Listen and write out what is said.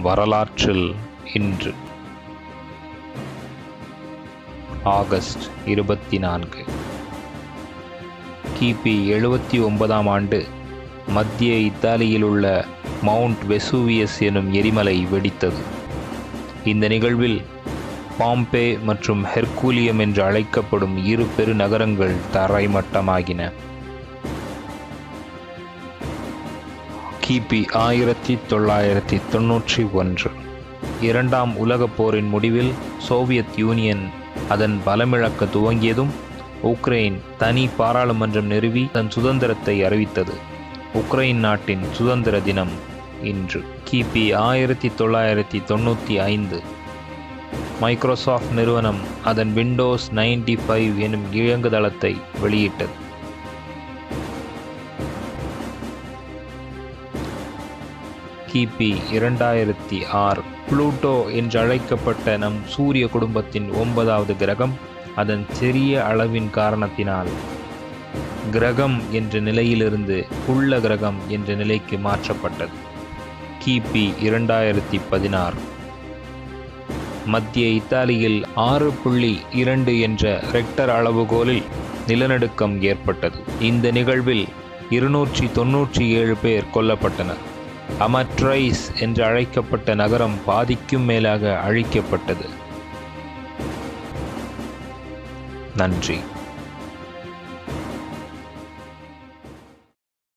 வரலாற்றில் இன்று ஆகஸ்ட் 24. கிபி 79ஆம் ஆண்டு மத்திய இத்தாலியில் உள்ள மவுண்ட் வெசூவியஸ் எனும் எரிமலை வெடித்தது. இந்த நிகழ்வில் பாம்பே மற்றும் ஹெர்குலியம் என்று அழைக்கப்படும் இரு பெருநகரங்கள் தரைமட்டமாகின. கிபி 1991. இரண்டாம் உலகப் போரின் முடிவில் சோவியத் யூனியன் அதன் பலமிழக்க துவங்கியதும் உக்ரைன் தனி பாராளுமன்றம் நிறுவி தன் சுதந்திரத்தை அறிவித்தது. உக்ரைன் நாட்டின் சுதந்திர தினம் இன்று. கிபி 1995 மைக்ரோசாஃப்ட் நிறுவனம் அதன் விண்டோஸ் 95 எனும் இயங்குதளத்தை வெளியிட்டது. கிபி 2006 புளூட்டோ என்று அழைக்கப்பட்ட நம் சூரிய குடும்பத்தின் 9வது கிரகம் அதன் சிறிய அளவின் காரணத்தினால் கிரகம் என்ற நிலையிலிருந்து குள்ள கிரகம் என்ற நிலைக்கு மாற்றப்பட்டது. கிபி 2016 மத்திய இத்தாலியில் 6.2 என்ற ரெக்டர் அளவுகோலில் நிலநடுக்கம் ஏற்பட்டது. இந்த நிகழ்வில் 297 பேர் கொல்லப்பட்டனர். அமட்ரைஸ் என்று அழைக்கப்பட்ட நகரம் பாதிக்கும் மேலாக அழிக்கப்பட்டது. நன்றி.